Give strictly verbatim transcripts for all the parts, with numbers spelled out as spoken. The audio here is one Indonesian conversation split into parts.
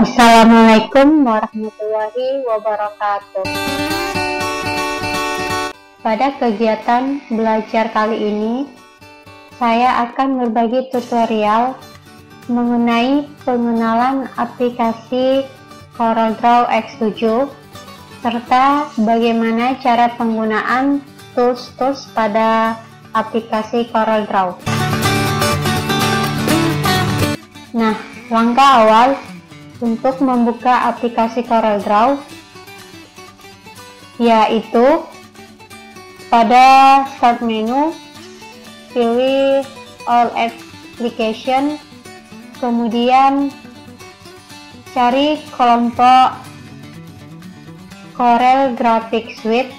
Assalamualaikum warahmatullahi wabarakatuh. Pada kegiatan belajar kali ini, saya akan berbagi tutorial mengenai pengenalan aplikasi CorelDRAW X tujuh serta bagaimana cara penggunaan tools-tools pada aplikasi CorelDRAW. Nah, langkah awal untuk membuka aplikasi CorelDRAW yaitu pada start menu pilih all application, kemudian cari kelompok Corel Graphics Suite.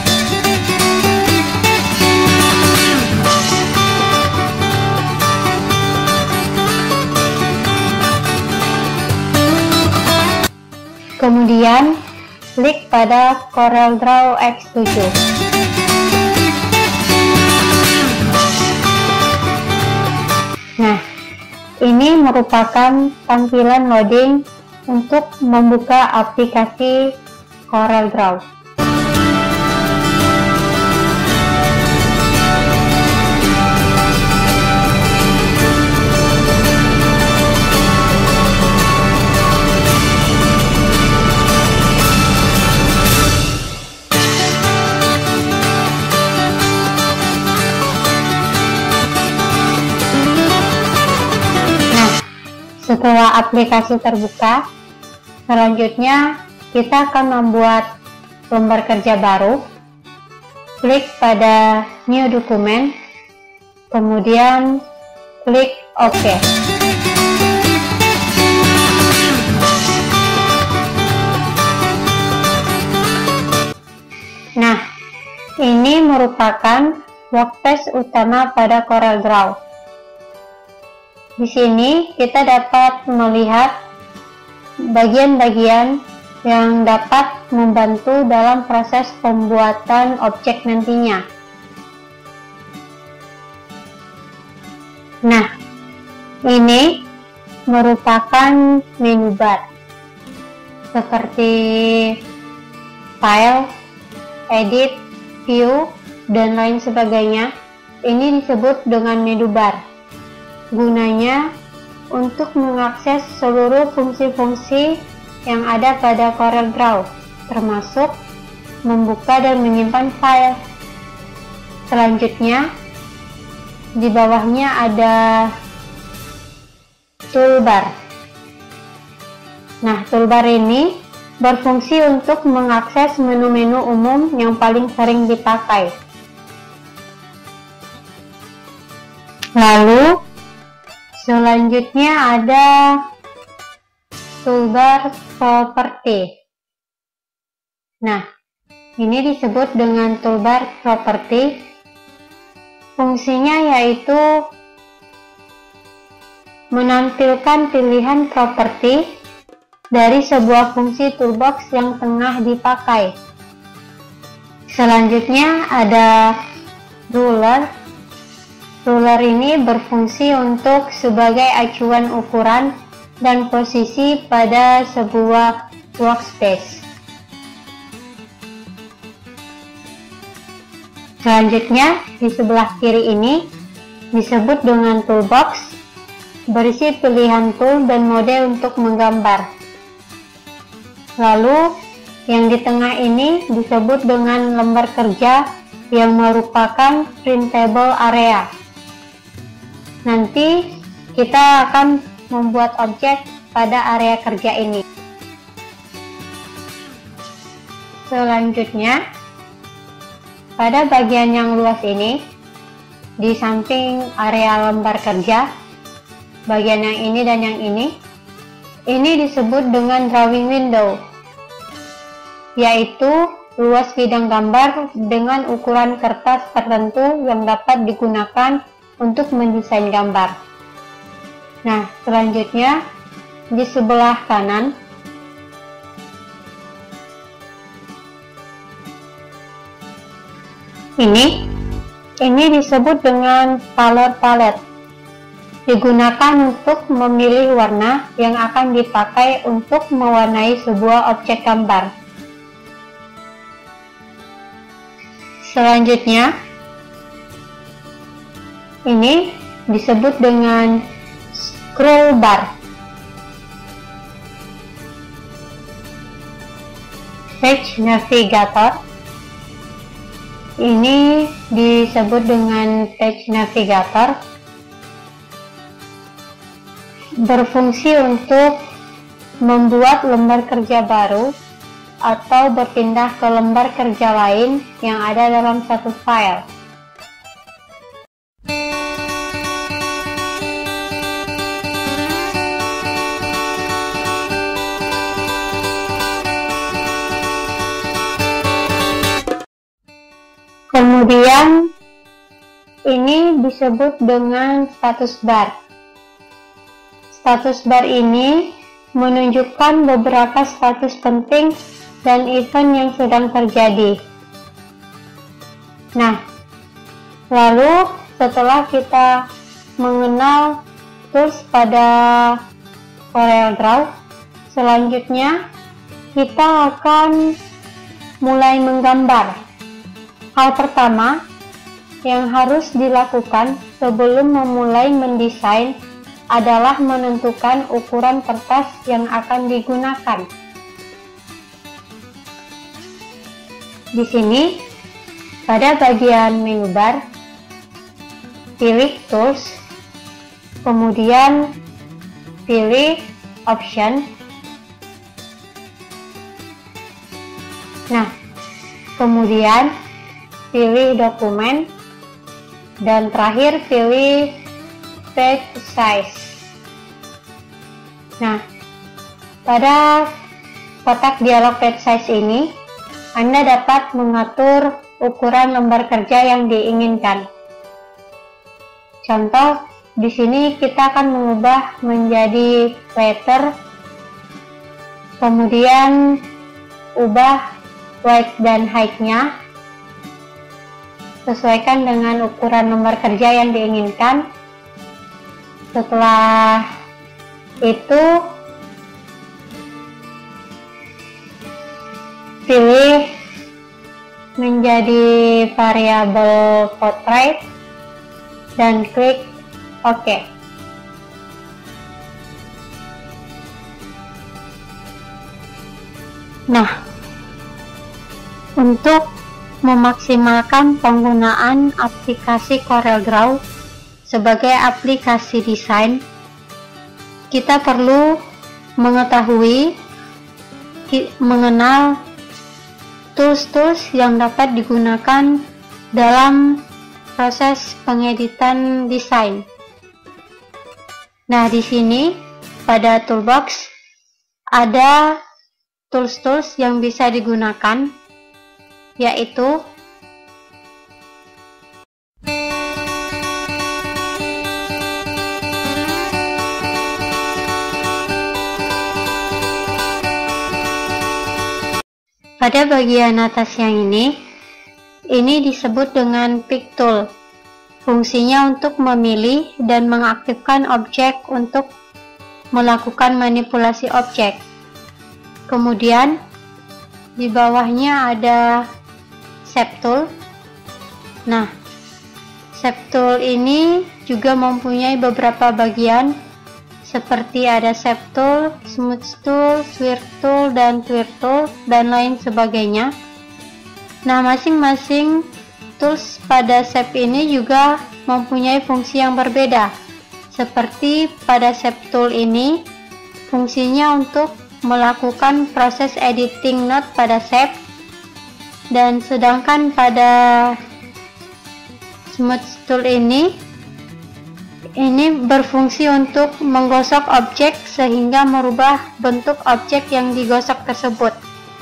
Kemudian klik pada CorelDRAW X tujuh. Nah, ini merupakan tampilan loading untuk membuka aplikasi CorelDRAW. Setelah aplikasi terbuka, selanjutnya kita akan membuat lembar kerja baru. Klik pada New Document, kemudian klik OK. Nah, ini merupakan workspace utama pada CorelDRAW. Di sini kita dapat melihat bagian-bagian yang dapat membantu dalam proses pembuatan objek nantinya. Nah, ini merupakan menu bar seperti file, edit, view, dan lain sebagainya. Ini disebut dengan menu bar. Gunanya untuk mengakses seluruh fungsi-fungsi yang ada pada CorelDRAW, termasuk membuka dan menyimpan file. Selanjutnya, di bawahnya ada toolbar. Nah, toolbar ini berfungsi untuk mengakses menu-menu umum yang paling sering dipakai. Lalu, selanjutnya ada toolbar property. Nah, ini disebut dengan toolbar property. Fungsinya yaitu menampilkan pilihan properti dari sebuah fungsi toolbox yang tengah dipakai. Selanjutnya ada ruler. Ruler ini berfungsi untuk sebagai acuan ukuran dan posisi pada sebuah workspace. Selanjutnya, di sebelah kiri ini disebut dengan toolbox, berisi pilihan tool dan mode untuk menggambar. Lalu, yang di tengah ini disebut dengan lembar kerja yang merupakan printable area. Nanti kita akan membuat objek pada area kerja ini. Selanjutnya, pada bagian yang luas ini, di samping area lembar kerja, bagian yang ini dan yang ini, ini disebut dengan drawing window, yaitu luas bidang gambar dengan ukuran kertas tertentu yang dapat digunakan untuk mendesain gambar. Nah, selanjutnya di sebelah kanan ini ini disebut dengan color palette. digunakan untuk memilih warna yang akan dipakai untuk mewarnai sebuah objek gambar. Selanjutnya, ini disebut dengan scroll bar. Page navigator. Ini disebut dengan page navigator. Berfungsi untuk membuat lembar kerja baru atau berpindah ke lembar kerja lain yang ada dalam satu file. Kemudian ini disebut dengan status bar. Status bar ini menunjukkan beberapa status penting dan event yang sedang terjadi. Nah, lalu setelah kita mengenal tools pada CorelDRAW, selanjutnya kita akan mulai menggambar. Hal pertama yang harus dilakukan sebelum memulai mendesain adalah menentukan ukuran kertas yang akan digunakan. Di sini, pada bagian menu bar, pilih Tools, kemudian pilih Option. Nah, kemudian pilih Dokumen, dan terakhir pilih Page Size. Nah, pada kotak dialog Page Size ini, Anda dapat mengatur ukuran lembar kerja yang diinginkan. Contoh, di sini kita akan mengubah menjadi letter, kemudian ubah width dan height-nya, sesuaikan dengan ukuran lembar kerja yang diinginkan. Setelah itu, pilih menjadi variabel portrait dan klik OK. Nah, untuk memaksimalkan penggunaan aplikasi CorelDRAW sebagai aplikasi desain, kita perlu mengetahui, mengenal tools-tools yang dapat digunakan dalam proses pengeditan desain. Nah, di sini pada toolbox ada tools-tools yang bisa digunakan, yaitu pada bagian atas yang ini, ini disebut dengan Pick Tool. Fungsinya untuk memilih dan mengaktifkan objek untuk melakukan manipulasi objek. Kemudian, di bawahnya ada Shape Tool. Nah, Shape Tool ini juga mempunyai beberapa bagian, seperti ada Shape Tool, Smooth Tool, Sweep Tool, dan Twirl Tool, dan lain sebagainya. Nah, masing-masing tools pada Shape ini juga mempunyai fungsi yang berbeda. Seperti pada Shape Tool ini, fungsinya untuk melakukan proses editing node pada shape, dan sedangkan pada Smooth Tool ini ini berfungsi untuk menggosok objek sehingga merubah bentuk objek yang digosok tersebut.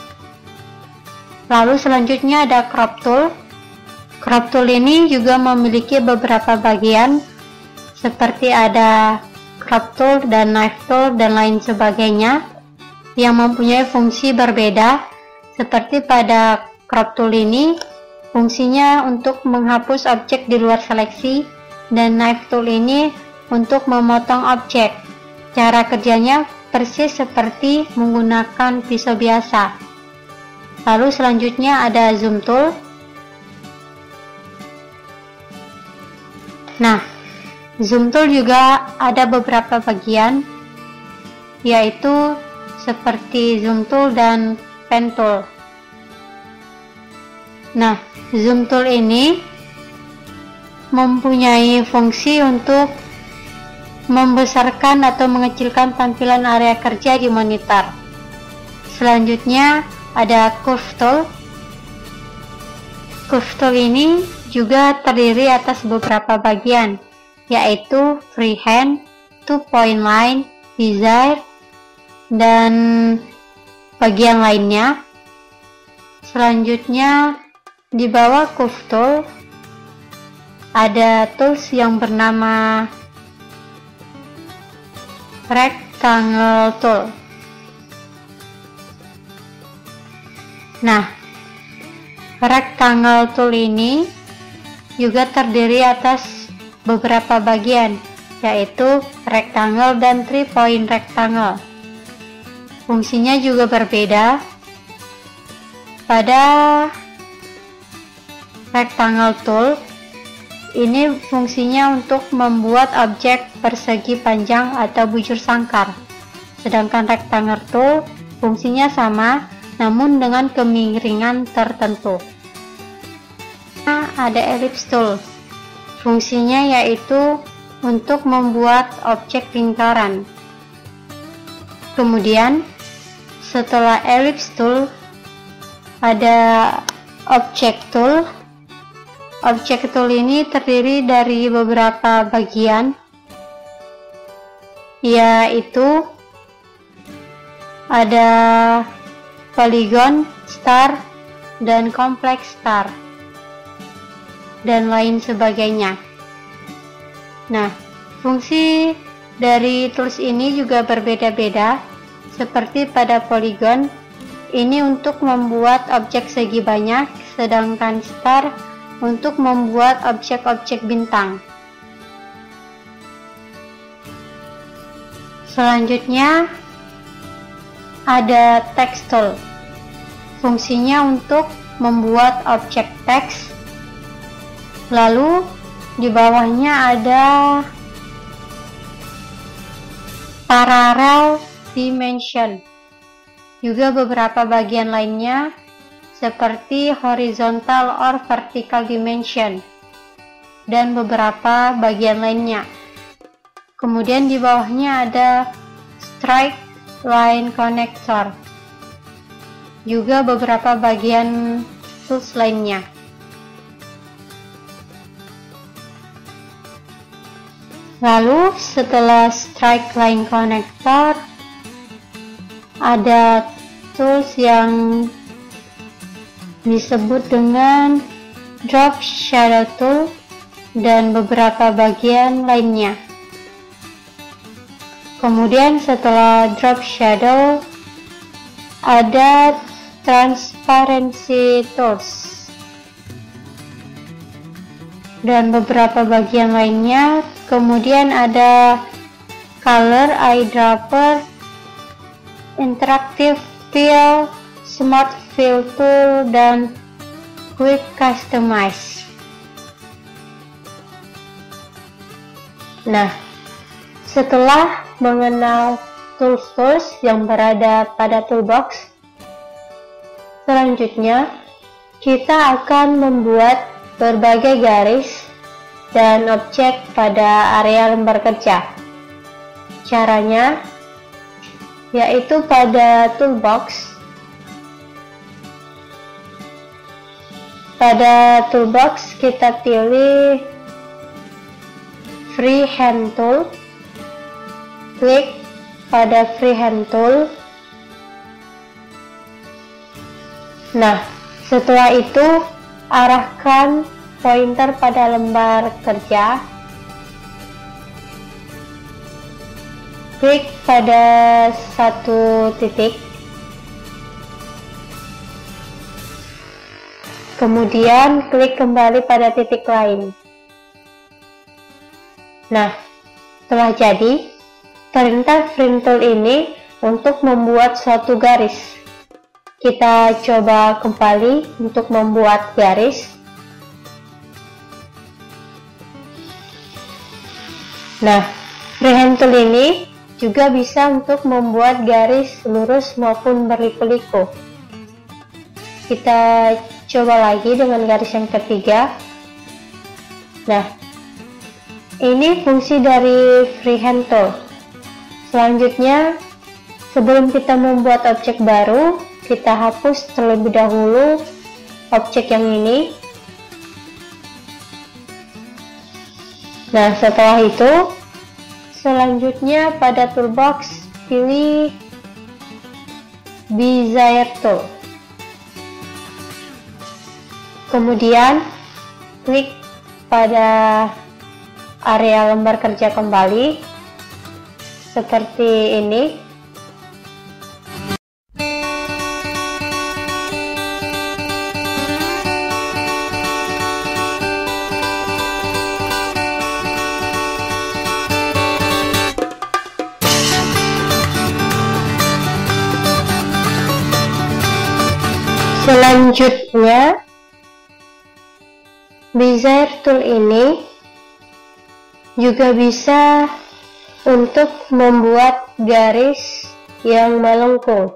Lalu selanjutnya ada Crop Tool. Crop Tool ini juga memiliki beberapa bagian, seperti ada Crop Tool dan Knife Tool dan lain sebagainya, yang mempunyai fungsi berbeda. Seperti pada Crop Tool ini, fungsinya untuk menghapus objek di luar seleksi, dan Knife Tool ini untuk memotong objek. Cara kerjanya persis seperti menggunakan pisau biasa. Lalu selanjutnya ada zoom tool. Nah, zoom tool juga ada beberapa bagian, yaitu seperti zoom tool dan pen tool. Nah, zoom tool ini mempunyai fungsi untuk membesarkan atau mengecilkan tampilan area kerja di monitor. Selanjutnya ada curve tool. Curve tool ini juga terdiri atas beberapa bagian, yaitu freehand, two point line, desired, dan bagian lainnya. Selanjutnya di bawah curve tool ada tools yang bernama rectangle tool. Nah, rectangle tool ini juga terdiri atas beberapa bagian, yaitu rectangle dan three point rectangle. Fungsinya juga berbeda. Pada rectangle tool ini fungsinya untuk membuat objek persegi panjang atau bujur sangkar. Sedangkan rectangle tool fungsinya sama, namun dengan kemiringan tertentu. Nah, ada ellipse tool. Fungsinya yaitu untuk membuat objek lingkaran. Kemudian, setelah ellipse tool, ada object tool. Object tool ini terdiri dari beberapa bagian, yaitu ada polygon, star, dan complex star, dan lain sebagainya. Nah, fungsi dari tools ini juga berbeda-beda. Seperti pada polygon, ini untuk membuat objek segi banyak, sedangkan star untuk membuat objek-objek bintang. Selanjutnya ada text tool. Fungsinya untuk membuat objek teks. Lalu di bawahnya ada parallel dimension. Juga beberapa bagian lainnya seperti horizontal or vertical dimension dan beberapa bagian lainnya. Kemudian di bawahnya ada straight line connector. Juga beberapa bagian tools lainnya. Lalu setelah straight line connector ada tools yang disebut dengan drop shadow tool dan beberapa bagian lainnya. Kemudian setelah drop shadow ada transparency tools dan beberapa bagian lainnya. Kemudian ada color eyedropper, interactive fill, smart fill tool, dan quick customize. Nah, setelah mengenal tools-tools yang berada pada toolbox, selanjutnya kita akan membuat berbagai garis dan objek pada area lembar kerja. Caranya yaitu pada toolbox. Pada toolbox kita pilih freehand tool, klik pada freehand tool. Nah, setelah itu arahkan pointer pada lembar kerja, klik pada satu titik, kemudian klik kembali pada titik lain. Nah, telah jadi, perintah frame tool ini untuk membuat suatu garis. Kita coba kembali untuk membuat garis. Nah, freehand tool ini juga bisa untuk membuat garis lurus maupun berliku-liku. Kita coba lagi dengan garis yang ketiga. Nah, ini fungsi dari freehand tool. Selanjutnya, sebelum kita membuat objek baru, kita hapus terlebih dahulu objek yang ini. Nah, setelah itu, selanjutnya pada toolbox pilih Bezier tool. Kemudian klik pada area lembar kerja kembali seperti ini. Selanjutnya, Bezier tool ini juga bisa untuk membuat garis yang melengkung.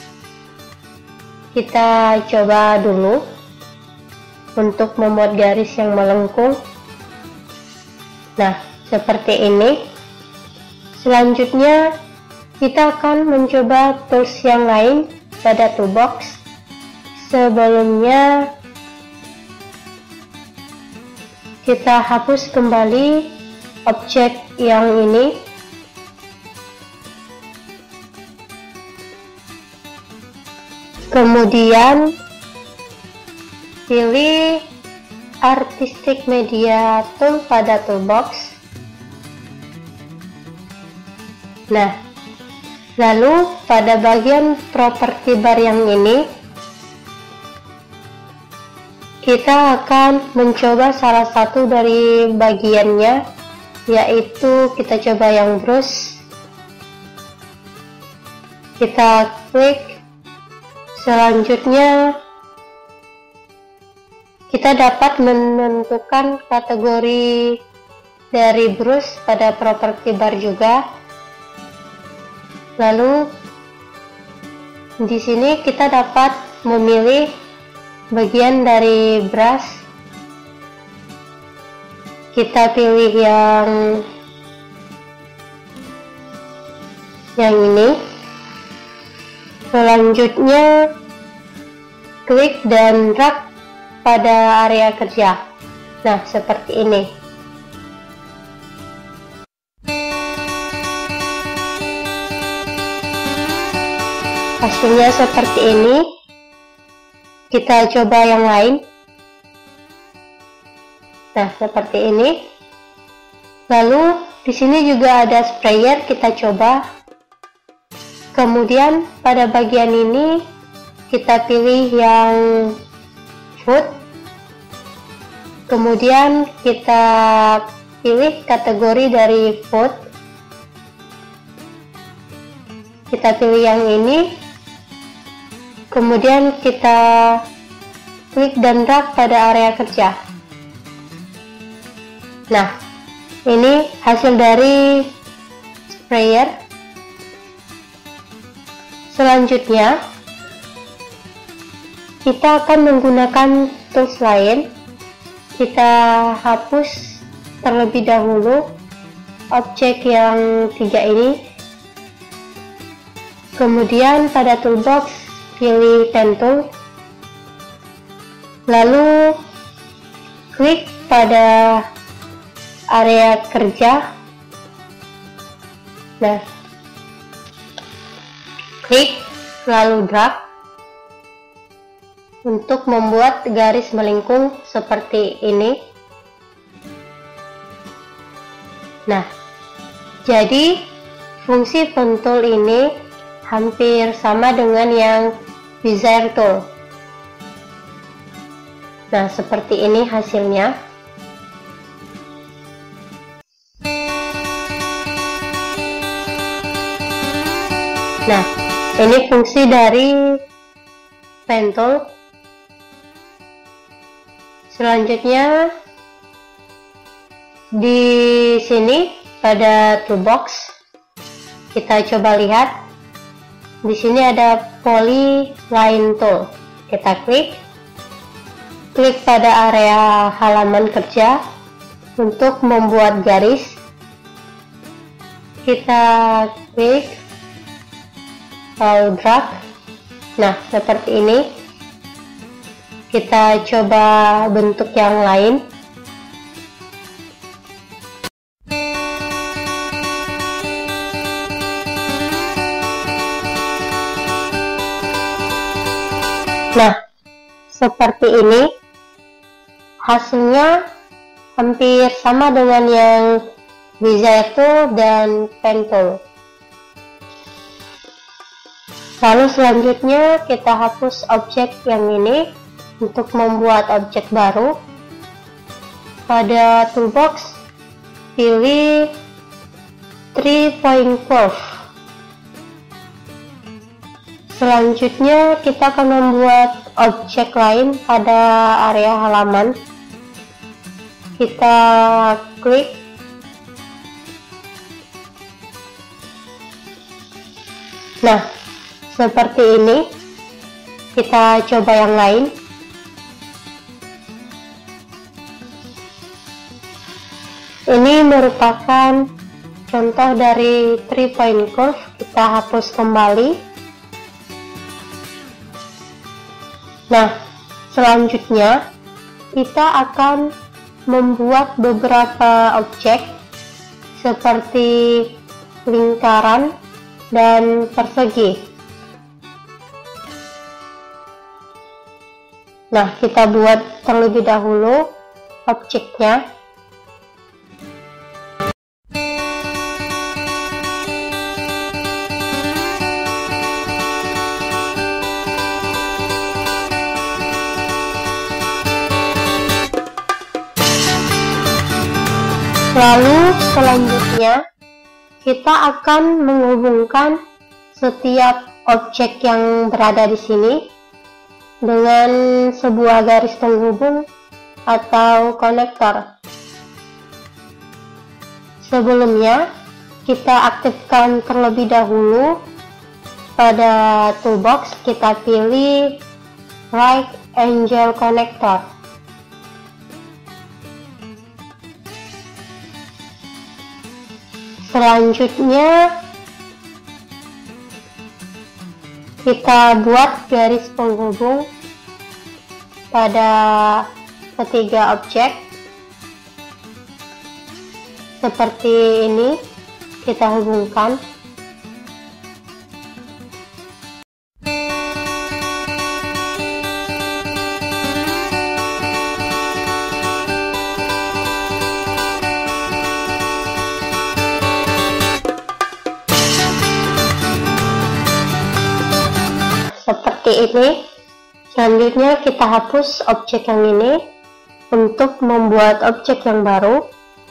Kita coba dulu untuk membuat garis yang melengkung. Nah, seperti ini. Selanjutnya, kita akan mencoba tools yang lain pada toolbox. Sebelumnya, kita hapus kembali objek yang ini. Kemudian pilih Artistic Media Tool pada toolbox. Nah, lalu pada bagian properti bar yang ini, kita akan mencoba salah satu dari bagiannya, yaitu kita coba yang brush. Kita klik. Selanjutnya, kita dapat menentukan kategori dari brush pada properti bar juga. Lalu di sini kita dapat memilih bagian dari brush. Kita pilih yang yang ini. Selanjutnya klik dan drag pada area kerja. Nah, seperti ini. Hasilnya seperti ini. Kita coba yang lain. Nah, seperti ini. Lalu di sini juga ada sprayer, kita coba. Kemudian pada bagian ini kita pilih yang food. Kemudian kita pilih kategori dari food. Kita pilih yang ini. Kemudian kita klik dan drag pada area kerja. Nah, ini hasil dari sprayer. Selanjutnya, kita akan menggunakan tools lain. Kita hapus terlebih dahulu objek yang tiga ini. Kemudian pada toolbox pilih pen tool, lalu klik pada area kerja. Nah, klik lalu drag untuk membuat garis melengkung seperti ini. Nah, jadi fungsi pen tool ini hampir sama dengan yang Bezier tool. Nah, seperti ini hasilnya. Nah, ini fungsi dari pen tool. Selanjutnya di sini pada toolbox kita coba lihat. Di sini ada polyline tool. Kita klik, klik pada area halaman kerja untuk membuat garis. Kita klik, lalu drag. Nah, seperti ini. Kita coba bentuk yang lain. Nah, seperti ini. Hasilnya hampir sama dengan yang Bezier tool dan pen tool. Lalu selanjutnya kita hapus objek yang ini untuk membuat objek baru. Pada toolbox pilih three point curve. Selanjutnya kita akan membuat objek lain pada area halaman. Kita klik, nah seperti ini. Kita coba yang lain. Ini merupakan contoh dari three point curve. Kita hapus kembali. Nah, selanjutnya kita akan membuat beberapa objek seperti lingkaran dan persegi. Nah, kita buat terlebih dahulu objeknya. Lalu selanjutnya kita akan menghubungkan setiap objek yang berada di sini dengan sebuah garis penghubung atau konektor. Sebelumnya kita aktifkan terlebih dahulu pada toolbox, kita pilih right angle connector. Selanjutnya kita buat garis penghubung pada ketiga objek seperti ini. Kita hubungkan. Seperti ini. Selanjutnya kita hapus objek yang ini untuk membuat objek yang baru.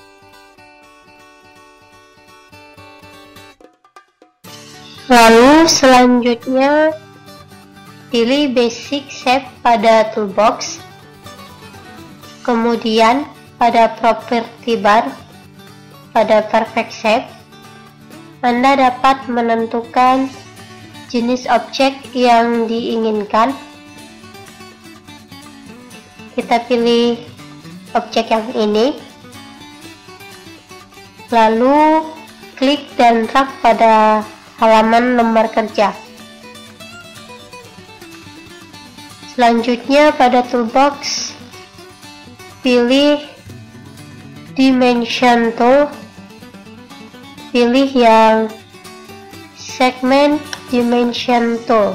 Lalu selanjutnya pilih basic shape pada toolbox. Kemudian pada property bar pada perfect shape, Anda dapat menentukan jenis objek yang diinginkan. Kita pilih objek yang ini, lalu klik dan drag pada halaman lembar kerja. Selanjutnya pada toolbox pilih dimension tool, pilih yang segment dimension tool.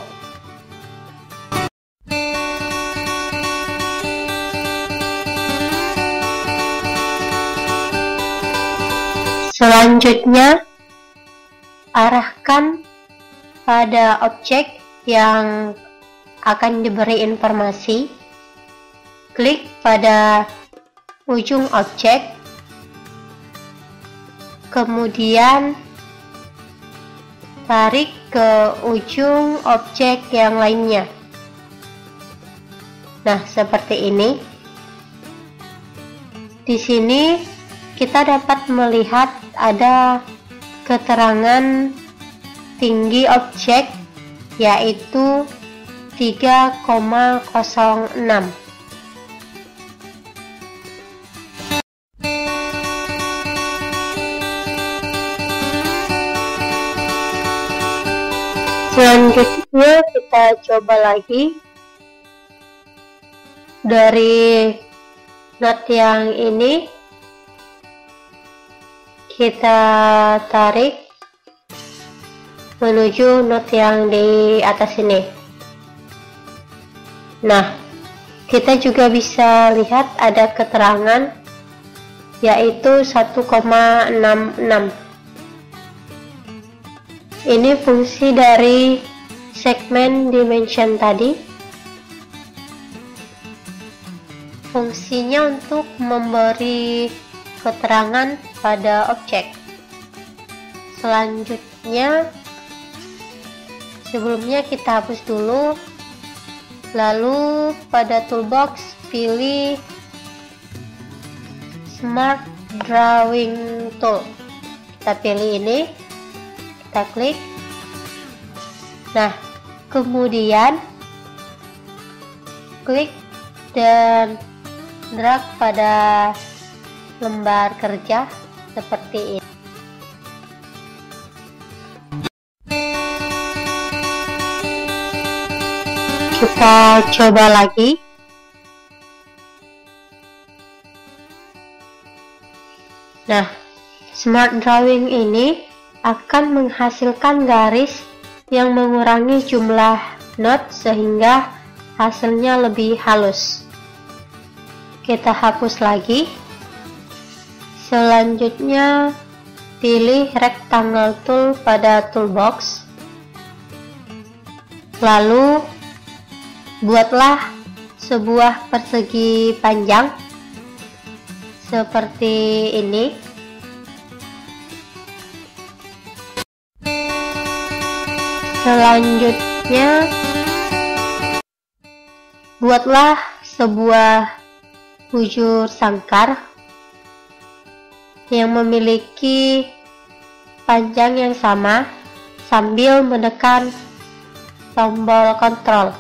Selanjutnya arahkan pada objek yang akan diberi informasi. Klik pada ujung objek, kemudian tarik ke ujung objek yang lainnya. Nah, seperti ini. Di sini kita dapat melihat ada keterangan tinggi objek, yaitu tiga koma nol enam. Selanjutnya kita coba lagi dari not yang ini, kita tarik menuju not yang di atas ini. Nah, kita juga bisa lihat ada keterangan, yaitu satu koma enam enam. Ini fungsi dari segmen dimension tadi. Fungsinya untuk memberi keterangan pada objek. Selanjutnya, sebelumnya kita hapus dulu, lalu pada toolbox pilih Smart Drawing Tool. Kita pilih ini, kita klik. Nah, kemudian klik dan drag pada lembar kerja seperti ini. Kita coba lagi. Nah, Smart Drawing ini akan menghasilkan garis yang mengurangi jumlah not sehingga hasilnya lebih halus. Kita hapus lagi. Selanjutnya pilih rectangle tool pada toolbox, lalu buatlah sebuah persegi panjang seperti ini. Selanjutnya buatlah sebuah bujur sangkar yang memiliki panjang yang sama sambil menekan tombol kontrol.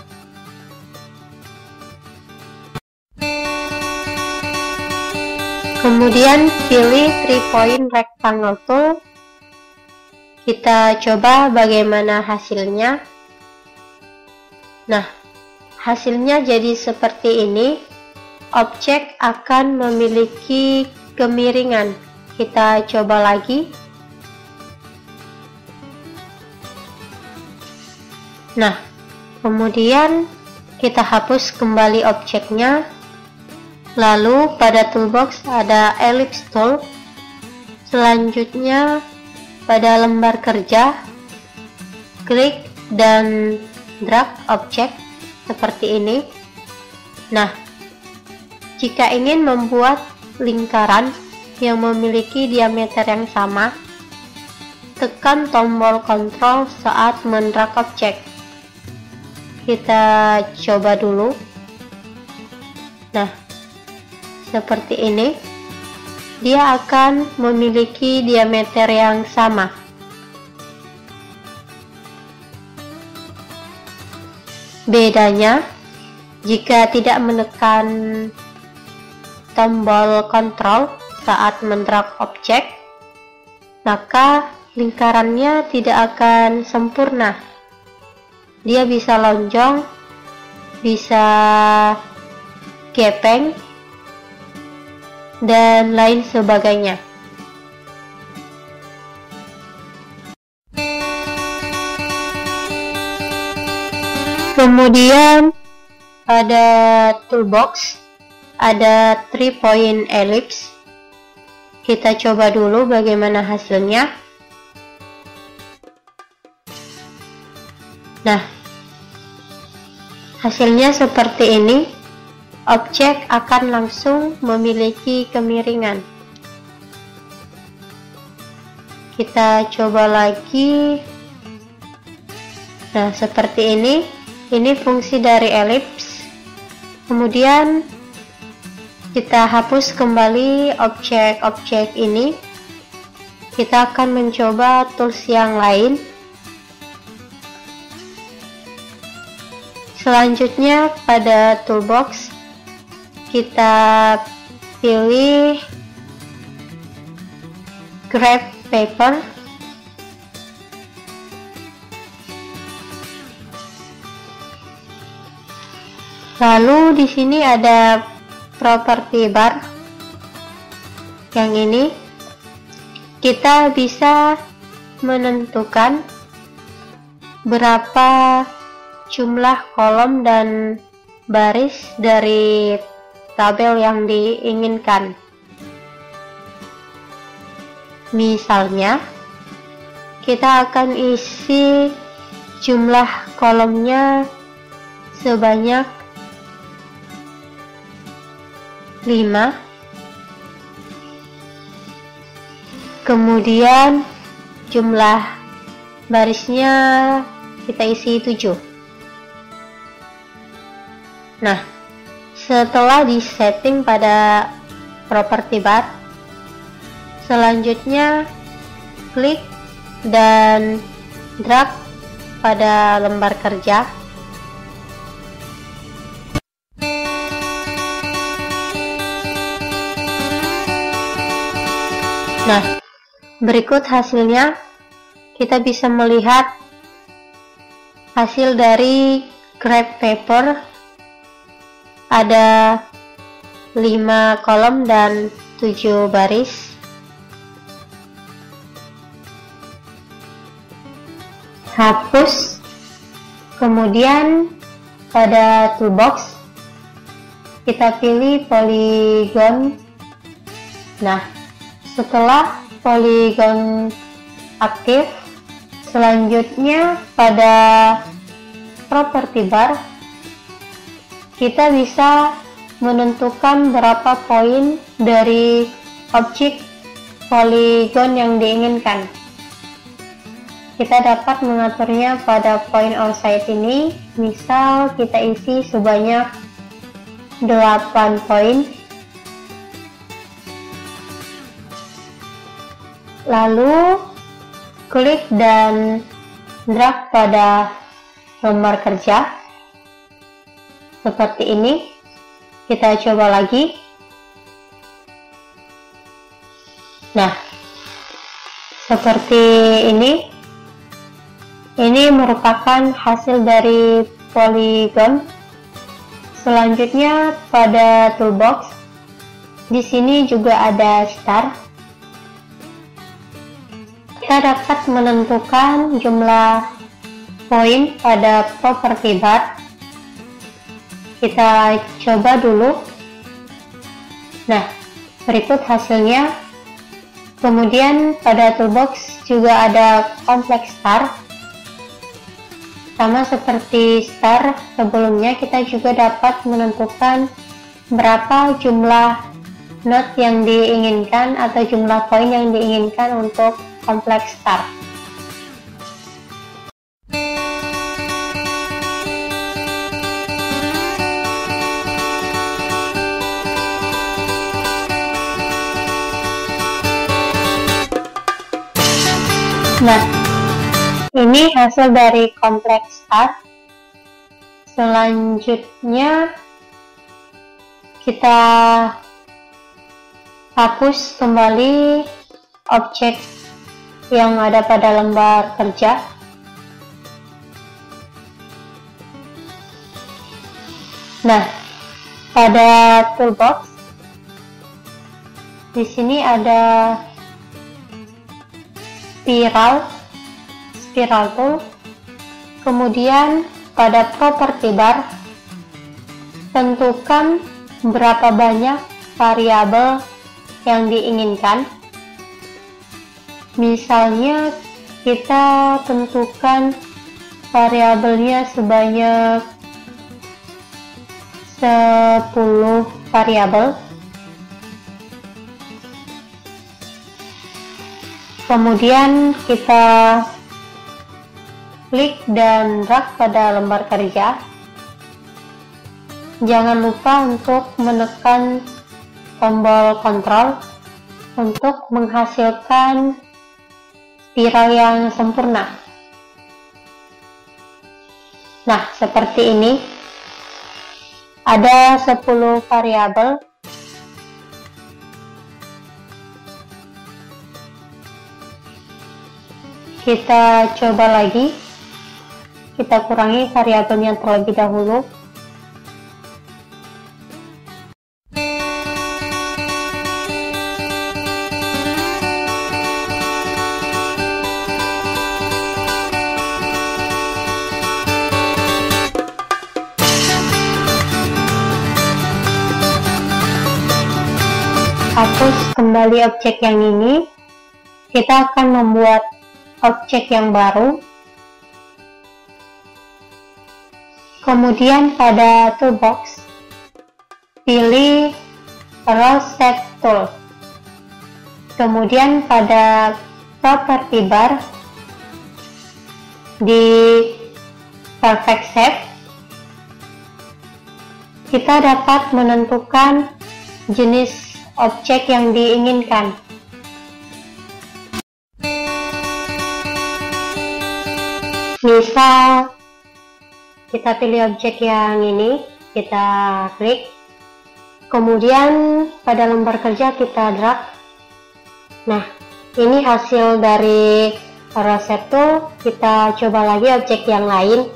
Kemudian pilih three point rectangle tool. Kita coba bagaimana hasilnya. Nah, hasilnya jadi seperti ini. Objek akan memiliki kemiringan. Kita coba lagi. Nah, kemudian kita hapus kembali objeknya. Lalu pada toolbox ada ellipse tool. Selanjutnya pada lembar kerja, klik dan drag objek seperti ini. Nah, jika ingin membuat lingkaran yang memiliki diameter yang sama, tekan tombol kontrol saat mendrag objek. Kita coba dulu. Nah, seperti ini. Dia akan memiliki diameter yang sama. Bedanya, jika tidak menekan tombol kontrol saat mendrag objek, maka lingkarannya tidak akan sempurna. Dia bisa lonjong, bisa gepeng, dan lain sebagainya. Kemudian pada toolbox ada three point ellipse. Kita coba dulu bagaimana hasilnya. Nah, hasilnya seperti ini. Objek akan langsung memiliki kemiringan. Kita coba lagi. Nah, seperti ini. Ini fungsi dari elips. Kemudian kita hapus kembali objek-objek ini. Kita akan mencoba tools yang lain. Selanjutnya pada toolbox kita pilih graph paper. Lalu di sini ada property bar. Yang ini kita bisa menentukan berapa jumlah kolom dan baris dari tabel yang diinginkan. Misalnya, kita akan isi jumlah kolomnya sebanyak lima. Kemudian jumlah barisnya kita isi tujuh. Nah, setelah disetting pada property bar, selanjutnya klik dan drag pada lembar kerja. Nah, berikut hasilnya. Kita bisa melihat hasil dari graph paper. Ada lima kolom dan tujuh baris. Hapus. Kemudian pada toolbox kita pilih polygon. Nah, setelah polygon aktif, selanjutnya pada property bar kita bisa menentukan berapa poin dari objek polygon yang diinginkan. Kita dapat mengaturnya pada point outside ini. Misal kita isi sebanyak delapan poin. Lalu klik dan drag pada lembar kerja. Seperti ini. Kita coba lagi. Nah, seperti ini. Ini merupakan hasil dari polygon. Selanjutnya pada toolbox, di sini juga ada star. Kita dapat menentukan jumlah poin pada property bar. Kita coba dulu. Nah, berikut hasilnya. Kemudian pada toolbox juga ada complex star. Sama seperti star sebelumnya, kita juga dapat menentukan berapa jumlah note yang diinginkan atau jumlah poin yang diinginkan untuk complex star. Nah, ini hasil dari complex star. Selanjutnya kita hapus kembali objek yang ada pada lembar kerja. Nah, pada toolbox di sini ada spiral spiral tool. Kemudian pada property bar tentukan berapa banyak variabel yang diinginkan. Misalnya kita tentukan variabelnya sebanyak sepuluh variabel. Kemudian kita klik dan drag pada lembar kerja. Jangan lupa untuk menekan tombol kontrol untuk menghasilkan spiral yang sempurna. Nah, seperti ini. Ada sepuluh variabel. Kita coba lagi. Kita kurangi variabelnya terlebih dahulu. Hapus kembali objek yang ini. Kita akan membuat objek yang baru. Kemudian pada toolbox, pilih Row Set Tool. Kemudian pada property bar di Perfect Shape, kita dapat menentukan jenis objek yang diinginkan. Misal kita pilih objek yang ini, kita klik, kemudian pada lembar kerja kita drag. Nah, ini hasil dari Row Set Tool. Kita coba lagi objek yang lain.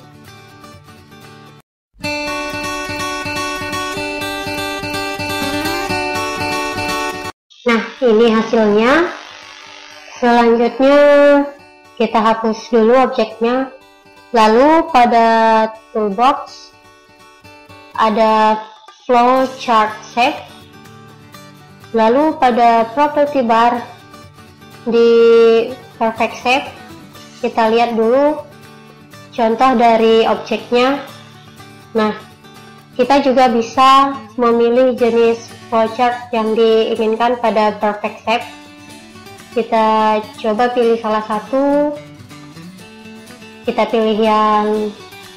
Nah, ini hasilnya. Selanjutnya kita hapus dulu objeknya. Lalu pada toolbox ada flowchart shape. Lalu pada property bar di perfect shape, kita lihat dulu contoh dari objeknya. Nah, kita juga bisa memilih jenis flowchart yang diinginkan pada perfect shape. Kita coba pilih salah satu. Kita pilih yang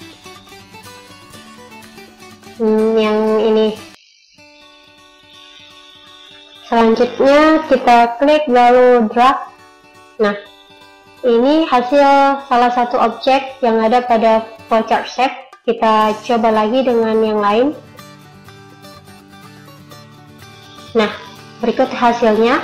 hmm, yang ini. Selanjutnya kita klik lalu drag. Nah, ini hasil salah satu objek yang ada pada flowchart shape. Kita coba lagi dengan yang lain. Nah, berikut hasilnya.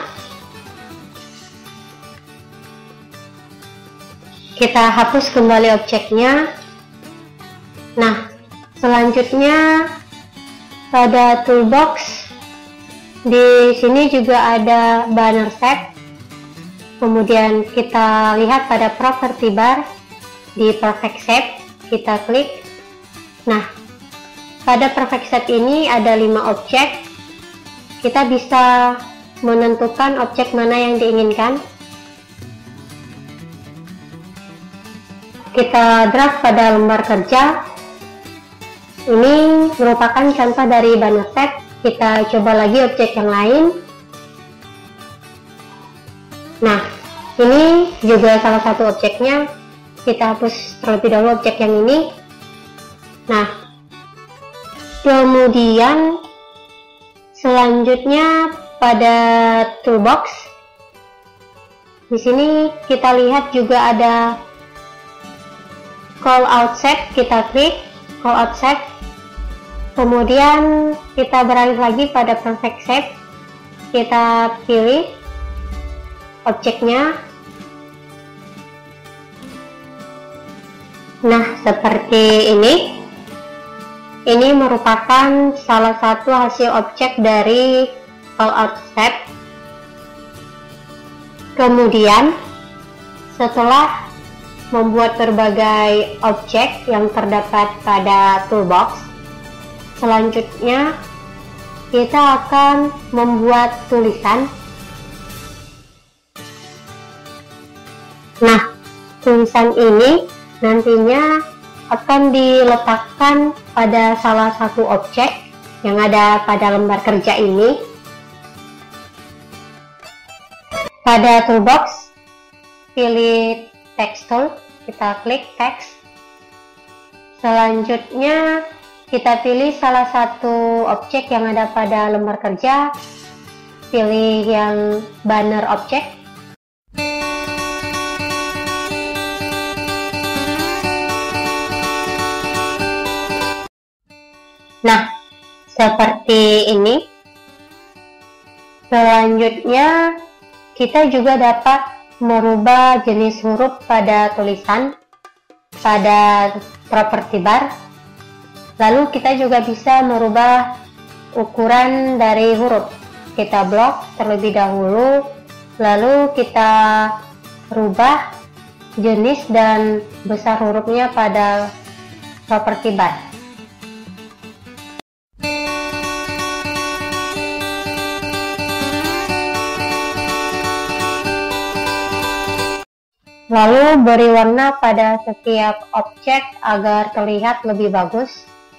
Kita hapus kembali objeknya. Nah, selanjutnya pada toolbox di sini juga ada banner shape. Kemudian kita lihat pada property bar di perfect shape, kita klik. Nah, pada perfect shape ini ada lima objek. Kita bisa menentukan objek mana yang diinginkan. Kita drag pada lembar kerja. Ini merupakan contoh dari banner shape. Kita coba lagi objek yang lain. Nah, ini juga salah satu objeknya. Kita hapus terlebih dahulu objek yang ini. Nah, kemudian selanjutnya pada toolbox, di sini kita lihat juga ada call out shape. Kita klik call out shape, kemudian kita beralih lagi pada perfect shape. Kita pilih objeknya. Nah, seperti ini. Ini merupakan salah satu hasil objek dari call out shape. Kemudian setelah membuat berbagai objek yang terdapat pada toolbox, selanjutnya kita akan membuat tulisan. Nah, tulisan ini nantinya akan diletakkan pada salah satu objek yang ada pada lembar kerja ini. Pada toolbox, pilih text tool, kita klik text. Selanjutnya kita pilih salah satu objek yang ada pada lembar kerja, pilih yang banner object. Nah, seperti ini. Selanjutnya kita juga dapat merubah jenis huruf pada tulisan pada property bar. Lalu kita juga bisa merubah ukuran dari huruf. Kita blok terlebih dahulu, lalu kita rubah jenis dan besar hurufnya pada property bar. Lalu beri warna pada setiap objek agar terlihat lebih bagus.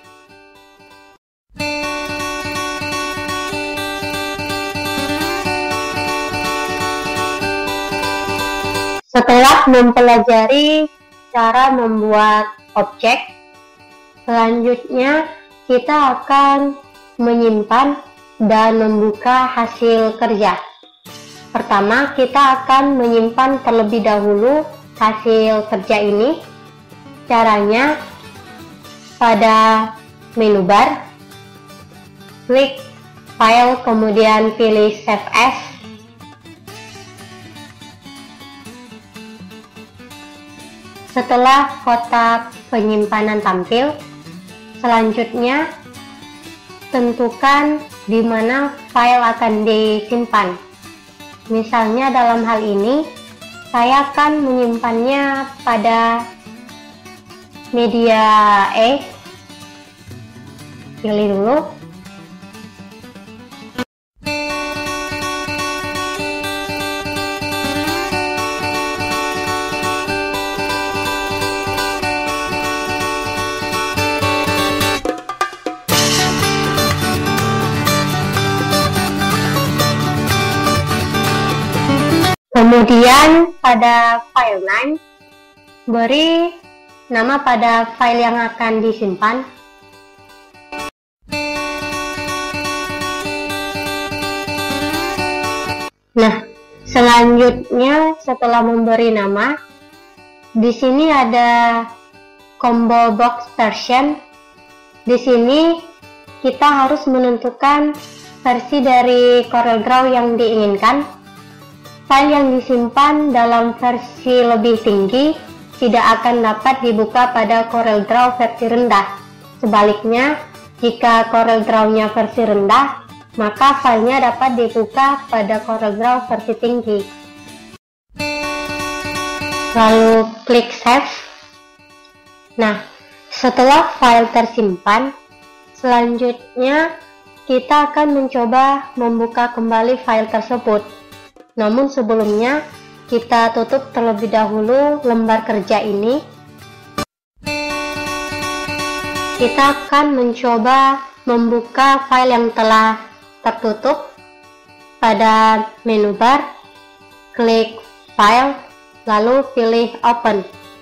Setelah mempelajari cara membuat objek, selanjutnya kita akan menyimpan dan membuka hasil kerja. Pertama, kita akan menyimpan terlebih dahulu hasil kerja ini. Caranya, pada menu bar, klik file, kemudian pilih save as. Setelah kotak penyimpanan tampil, selanjutnya tentukan di mana file akan disimpan. Misalnya dalam hal ini, saya akan menyimpannya pada media E. Pilih dulu. Kemudian pada file name, beri nama pada file yang akan disimpan. Nah, selanjutnya setelah memberi nama, di sini ada combo box version. Di sini kita harus menentukan versi dari CorelDRAW yang diinginkan. File yang disimpan dalam versi lebih tinggi tidak akan dapat dibuka pada CorelDRAW versi rendah. Sebaliknya, jika CorelDRAW-nya versi rendah, maka filenya dapat dibuka pada CorelDRAW versi tinggi. Lalu klik save. Nah, setelah file tersimpan, selanjutnya kita akan mencoba membuka kembali file tersebut. Namun sebelumnya, kita tutup terlebih dahulu lembar kerja ini. Kita akan mencoba membuka file yang telah tertutup. Pada menu bar, klik file, lalu pilih open.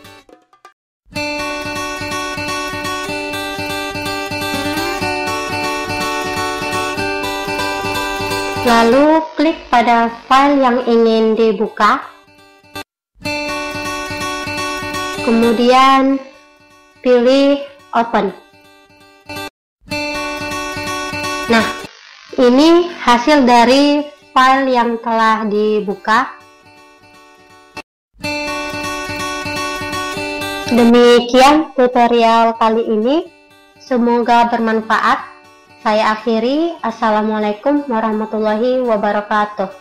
Lalu klik pada file yang ingin dibuka. Kemudian pilih open. Nah, ini hasil dari file yang telah dibuka. Demikian tutorial kali ini. Semoga bermanfaat. Saya akhiri. Assalamualaikum warahmatullahi wabarakatuh.